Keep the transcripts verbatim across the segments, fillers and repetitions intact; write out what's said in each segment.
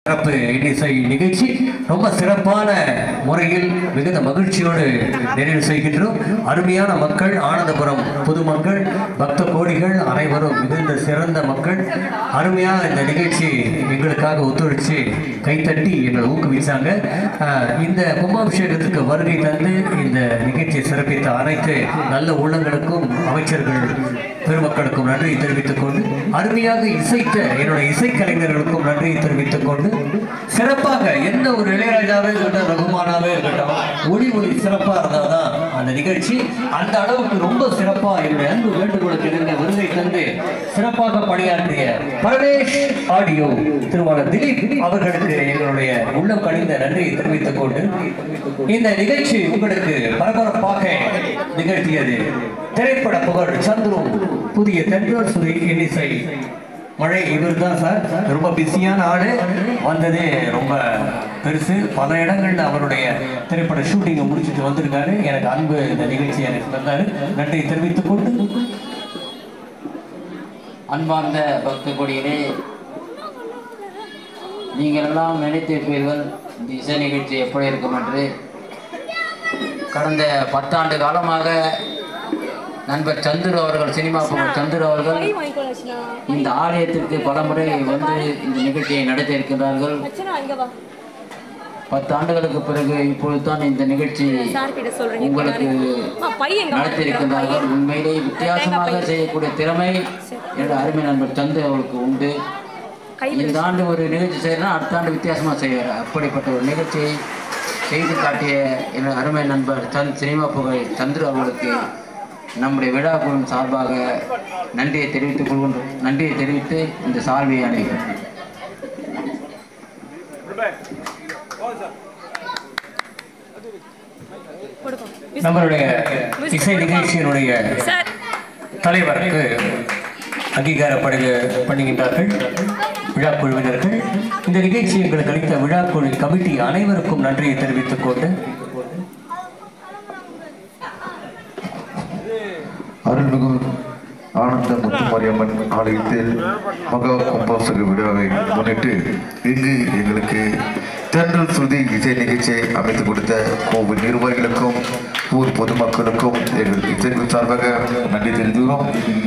சிறப்பு இன்னிசை நிகழ்ச்சி ரொம்ப சிறப்பான முறையில் மிகுந்த மகிழ்ச்சியோடு நிறைவு செய்கின்றோம். அருமையான மக்கள், ஆனந்தபுரம் பொதுமக்கள், பக்த கோடிகள் அனைவரும் மிகுந்த சிறந்த மக்கள். அருமையாக இந்த நிகழ்ச்சி எங்களுக்காக ஒத்துழைச்சு கைத்தட்டி எங்களை ஊக்குவிச்சாங்க. இந்த கும்பாபிஷேகத்துக்கு வருகை தந்து இந்த நிகழ்ச்சியை சிறப்பித்த அனைத்து நல்ல உள்ளங்களுக்கும் அமைச்சர்கள் பெருமக்களுக்கும் நன்றியை தெரிவித்துக் கொண்டு, அருமையாக இசைத்த என்னுடைய இசைக்கலைஞர்களுக்கும் நன்றியை தெரிவித்துக் கொண்டு, சிறப்பாக எந்த ஒரு இளையராஜாவே இருக்கட்டும், ரகுமானாவே இருக்கட்டும், ஒளி ஒளி சிறப்பாக இருந்தால் தான் அந்த நிகழ்ச்சி அந்த அளவுக்கு ரொம்ப சிறப்பாக என்னுடைய அன்பு வேண்டுகோளுக்கு இருந்த வருகை தந்து சிறப்பாக பணியாற்றிய பரமேஷ் ஆடியோ திருவாளர் திலீப் அவர்களுக்கு எங்களுடைய உள்ளம் கனிந்த நன்றியை தெரிவித்துக் கொண்டு, இந்த நிகழ்ச்சி உங்களுக்கு பரபரப்பாக நிகழ்த்தியது திரைப்பட புகழ் சந்துரு புதிய தென்றல் சுதை இன்னிசை மழை. இவர் தான் சார், ரொம்ப பிஸியான ஆளு, வந்ததே ரொம்ப பெருசு. பல இடங்கள்ல அவருடைய திரைப்பட ஷூட்டிங்கை முடிச்சுட்டு வந்திருக்காரு. எனக்கு அன்பு இந்த நிகழ்ச்சி எனக்கு தந்தாரு, நன்றியை தெரிவித்துக் கொண்டு, அன்பார்ந்த பக்த கொடிகளே, நீங்கள் எல்லாம் நினைத்திருப்பீர்கள் இந்த இசை நிகழ்ச்சி எப்படி இருக்கும் என்று. கடந்த பத்தாண்டு காலமாக நண்பர் சந்துரு அவர்கள், சினிமா புகழ் சந்துரு அவர்கள் இந்த ஆலயத்திற்கு பல முறை வந்து இந்த நிகழ்ச்சியை நடத்தி இருக்கின்றார்கள். பத்து ஆண்டுகளுக்கு பிறகு இப்பொழுதுதான் இந்த நிகழ்ச்சி உங்களுக்கு நடத்தியிருக்கின்றார்கள். உண்மையிலே வித்தியாசமாக செய்யக்கூடிய திறமை என்னோட அருமை நண்பர் சந்து அவர்களுக்கு உண்டு. இந்த ஆண்டு ஒரு நிகழ்ச்சி செய்யறா, அடுத்த ஆண்டு வித்தியாசமாக செய்வார். அப்படிப்பட்ட ஒரு நிகழ்ச்சியை செய்து காட்டிய என்னோட அருமை நண்பர் சந்த் சினிமா புகழ் சந்துரு அவர்களுக்கு நம்முடைய விழா குழு சார்பாக நன்றியை தெரிவித்துக் கொள்கின்றோம். நன்றியை தெரிவித்து இந்த சால்வையை அடைகிறோம். நம்மளுடைய இசை நிகழ்ச்சியினுடைய தலைவருக்கு அங்கீகாரப்படுக பண்ணுகின்றார்கள் விழாக்குழுவினர்கள். இந்த நிகழ்ச்சி எங்களுக்கு அளித்த விழாக்குழு கமிட்டி அனைவருக்கும் நன்றியை தெரிவித்துக் கொண்டு, அருள்மிகு ஆனந்த முத்துமாரியம்மன் ஆலயத்தில் மகா கும்பாபிஷேக விழாவை முன்னிட்டு இங்கு எங்களுக்கு தென்றல் சுருதி இசை நிகழ்ச்சியை அமைத்துக் கொடுத்த கோவில் நிர்வாகிகளுக்கும் ஊர் பொதுமக்களுக்கும் எங்கள் இசைக்குழு சார்பாக நன்றி தெரிவிக்கிறோம்.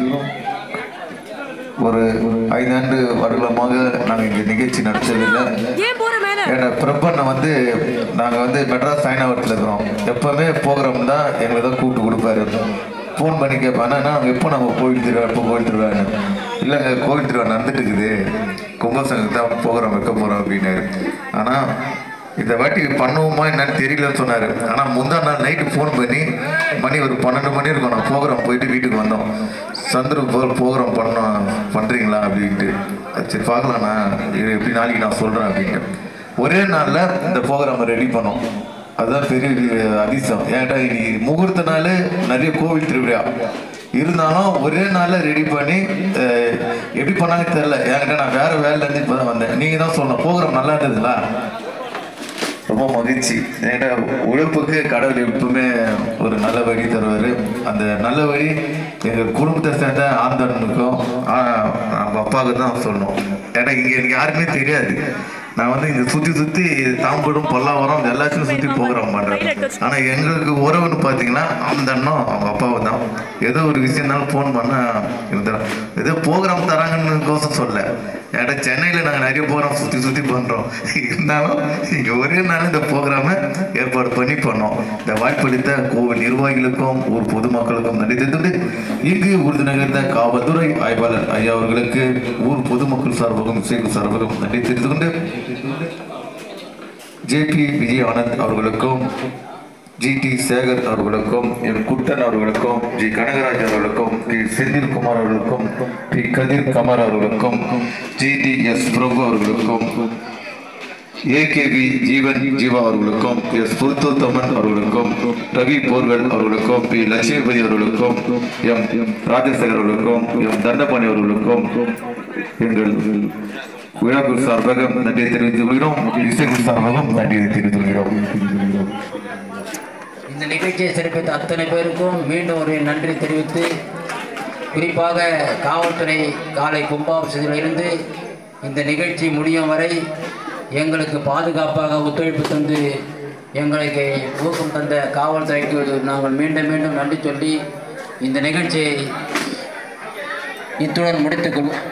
ஒரு ஐந்தாண்டு வருடமாக நாங்கள் இங்கே நிகழ்ச்சி நடத்தவில்லை. ஏன்னா பிரபனை வந்து நாங்கள் வந்து மெட்ராஸ் சாய்னாவரத்தில் இருக்கிறோம். எப்போவுமே ப்ரோக்ராம் தான் எங்களை தான் கூப்பிட்டு கொடுப்பாரு. ஃபோன் பண்ணி கேட்பானா, நாங்கள் எப்போ நம்ம கோவில் திருவிழா, எப்போ கோவில் திருவிழான்னு. இல்லைங்க, கோவில் திருவிழா நடந்துட்டு இருக்குது, கும்பாபிஷேகத்துக்கு தான் ப்ரோக்ராம் வைக்க போகிறோம் அப்படின்னாரு. ஆனால் இந்த வாட்டி பண்ணுவோமா என்னன்னு தெரியலன்னு சொன்னார். ஆனால் முந்தா நாள் நைட்டு ஃபோன் பண்ணி மணி ஒரு பன்னெண்டு மணி இருக்கும், நான் ப்ரோக்ராம் போயிட்டு வீட்டுக்கு வந்தோம். சந்துரு போல் ப்ரோக்ராம் பண்ணோம் பண்ணுறீங்களா அப்படின்ட்டு. சரி பார்க்கலாண்ணா, இது எப்படி நாளைக்கு நான் சொல்கிறேன் அப்படின்ட்டு ஒரே நாளில் இந்த ப்ரோக்ராமை ரெடி பண்ணோம். அதுதான் பெரிய அதிசயம். ஏன்டா இன்னைக்கு முகூர்த்த நாள், நிறைய கோவில் திருவிழா இருந்தாலும் ஒரே நாளில் ரெடி பண்ணி எப்படி பண்ணாங்க தெரியல. என்கிட்ட நான் வேற வேலையிலேருந்து இப்போ தான் வந்தேன். நீங்கள் தான் சொல்லணும் ப்ரோக்ராம் நல்லா இருந்ததுங்களா? ரொம்ப மகிழ்ச்சி. ஏன்னா உழைப்புக்கு கடவுள் எப்பவுமே ஒரு நல்ல வழி தருவார். அந்த நல்ல வழி எங்கள் குடும்பத்தை சேர்ந்த ஆந்தனுக்கும் நம்ம அப்பாவுக்கு தான் சொல்லணும். ஏன்னா இங்கே எனக்கு யாருக்குமே தெரியாது. நான் வந்து இங்கே சுற்றி சுற்றி தாம்பரம் பல்லாவரம் எல்லாத்தையும் சுற்றி ப்ரோக்ராம் பண்ணுறேன். ஆனால் எங்களுக்கு உறவுன்னு பார்த்தீங்கன்னா அந்த அண்ணன் அவங்க அப்பாவை தான். ஏதோ ஒரு விஷயம்னாலும் ஃபோன் பண்ணால் இருந்தால் ஏதோ ப்ரோக்ராம் தராங்கன்னு கோசம் சொல்ல. ஏன்னா சென்னையில் நாங்கள் நிறைய ப்ரோக்ராம் சுற்றி சுற்றி பண்ணுறோம். இருந்தாலும் இங்கே ஒரே நாள் இந்த ப்ரோக்ராமை ஏற்பாடு பண்ணி பண்ணோம். இந்த வாய்ப்பளித்த கோவில் நிர்வாகிகளுக்கும் ஊர் பொதுமக்களுக்கும் நன்றி தெரிவித்து, இங்கு விருதுநகர்ந்த காவல்துறை ஆய்வாளர் ஐயா அவர்களுக்கு ஊர் பொதுமக்கள் சார்பாகவும் இசைக்குழு சார்பாகவும் நன்றி தெரிவித்துக் கொண்டு, ஜே பி விஜய் ஆனந்த் அவர்களுக்கும், ஜி டி சேகர் அவர்களுக்கும், எம் குட்டன் அவர்களுக்கும், ஜி கனகராஜ் அவர்களுக்கும், பி செந்தில்குமார் அவர்களுக்கும், பி கதிர் கமர் அவர்களுக்கும், ஜி டி எஸ் பிரபு அவர்களுக்கும், A K V Jeevan Jeeva அவர்களுக்கும், எஸ் புருத்தோத்தமன் அவர்களுக்கும், ரவி போர்வல் அவர்களுக்கும், பி லட்சுமிபதி அவர்களுக்கும், எம் ராஜசேகர் அவர்களுக்கும், எம் தண்டபாணி அவர்களுக்கும் எங்கள் விழாக்குழு சார்பாக நன்றியை தெரிவித்துக் கொள்கிறோம். இசைக்குழு சார்பாகவும் நன்றியை தெரிவித்துக் கொள்கிறோம். இந்த நிகழ்ச்சியை சிறப்பித்த அத்தனை பேருக்கும் மீண்டும் ஒரு நன்றி தெரிவித்து, குறிப்பாக காவல்துறை காலை கும்பாபிஷேகத்திலிருந்து இந்த நிகழ்ச்சி முடியும் வரை எங்களுக்கு பாதுகாப்பாக ஒத்துழைப்பு தந்து எங்களுக்கு ஊக்கம் தந்த காவல்துறைக்கு நாங்கள் மீண்டும் மீண்டும் நன்றி சொல்லி இந்த நிகழ்ச்சியை இத்துடன் முடித்துக் கொள்வோம்.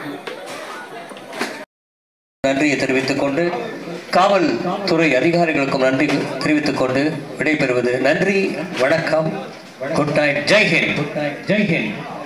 நன்றியை தெரிவித்துக் கொண்டு காவல்துறை அதிகாரிகளுக்கும் நன்றி தெரிவித்துக் கொண்டு விடைபெறுவது நன்றி, வணக்கம், குட் நைட், ஜெய்ஹிந்த், ஜெய்ஹிந்த்.